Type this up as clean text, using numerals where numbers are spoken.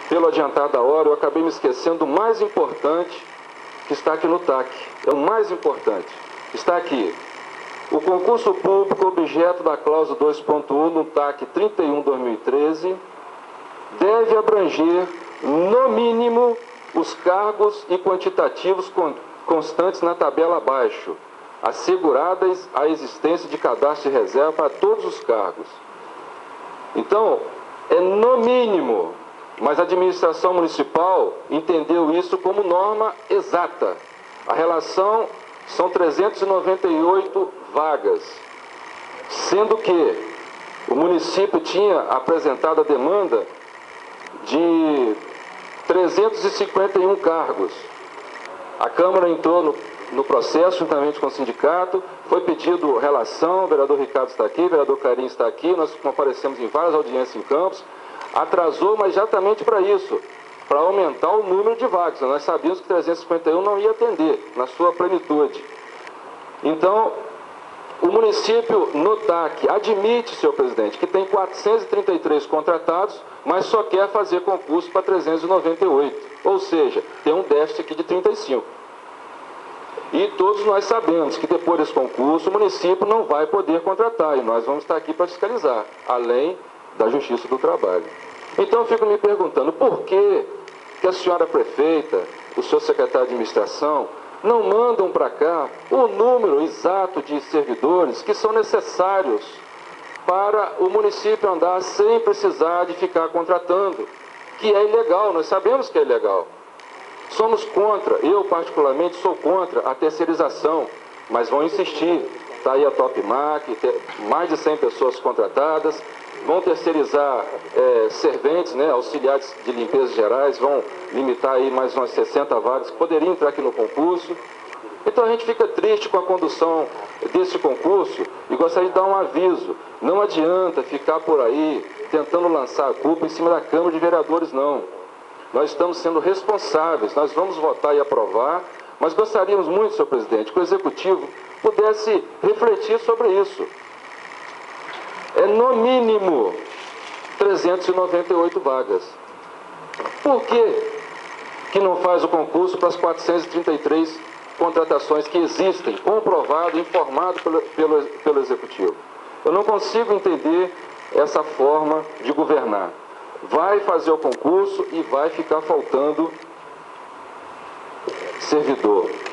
pelo adiantar da hora, eu acabei me esquecendo do mais importante que está aqui no TAC. É o mais importante. Está aqui. O concurso público objeto da cláusula 2.1 no TAC 31/2013 deve abranger, no mínimo, os cargos e quantitativos constantes na tabela abaixo, asseguradas a existência de cadastro de reserva para todos os cargos. Então, é no mínimo, mas a administração municipal entendeu isso como norma exata. A relação são 398 vagas, sendo que o município tinha apresentado a demanda de 351 cargos. A Câmara entrou no processo, juntamente com o sindicato, foi pedido relação, o vereador Ricardo está aqui, o vereador Carim está aqui, nós comparecemos em várias audiências em Campos, atrasou, mas exatamente para isso, para aumentar o número de vagas. Nós sabíamos que 351 não ia atender na sua plenitude. Então, o município no TAC admite, senhor presidente, que tem 433 contratados, mas só quer fazer concurso para 398. Ou seja, tem um déficit aqui de 35. E todos nós sabemos que depois desse concurso o município não vai poder contratar e nós vamos estar aqui para fiscalizar, além da Justiça do Trabalho. Então eu fico me perguntando por que a senhora prefeita, o senhor secretário de administração, não mandam para cá o número exato de servidores que são necessários para o município andar sem precisar de ficar contratando, que é ilegal, nós sabemos que é ilegal. Somos contra, eu particularmente sou contra a terceirização, mas vão insistir. Está aí a Topmac, mais de 100 pessoas contratadas, vão terceirizar serventes, né, auxiliares de limpeza gerais, vão limitar aí mais umas 60 vagas que poderiam entrar aqui no concurso. Então a gente fica triste com a condução desse concurso e gostaria de dar um aviso. Não adianta ficar por aí tentando lançar a culpa em cima da Câmara de Vereadores, não. Nós estamos sendo responsáveis, nós vamos votar e aprovar, mas gostaríamos muito, senhor presidente, que o Executivo pudesse refletir sobre isso. É no mínimo 398 vagas. Por que não faz o concurso para as 433 contratações que existem, comprovado, informado pelo Executivo? Eu não consigo entender essa forma de governar. Vai fazer o concurso e vai ficar faltando servidor.